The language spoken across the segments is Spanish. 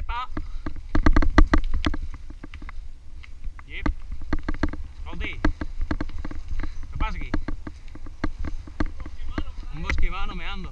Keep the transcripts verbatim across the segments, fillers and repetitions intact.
¡Yepa! Yep. Escolti, què passa aquí? Un bosquimano meando.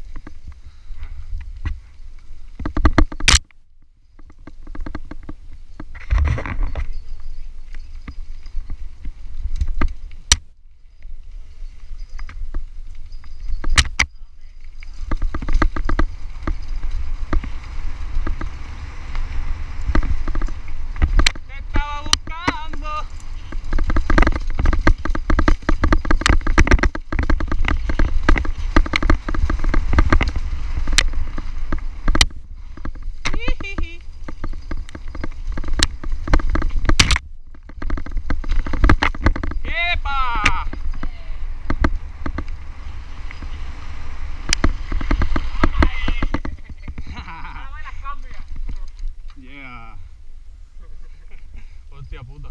Yeah. Hostia puta.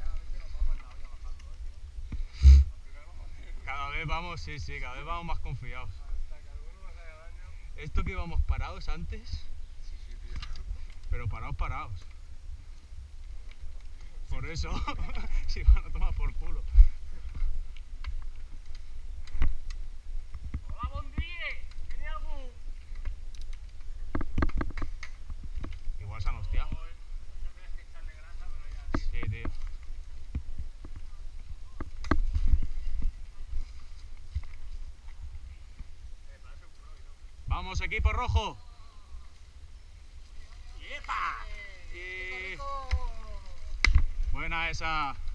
Cada vez vamos, sí, sí, cada vez vamos más confiados. Esto que íbamos parados antes, pero parados, parados. Por eso, si van a tomar por culo. Hola, bon dia! Tenia algú? Igual se han hostiado. No tienes que echarle grasa, pero ya... Sí, tío. ¡Vamos, equipo rojo! ¡Yepa! Y... Buena esa.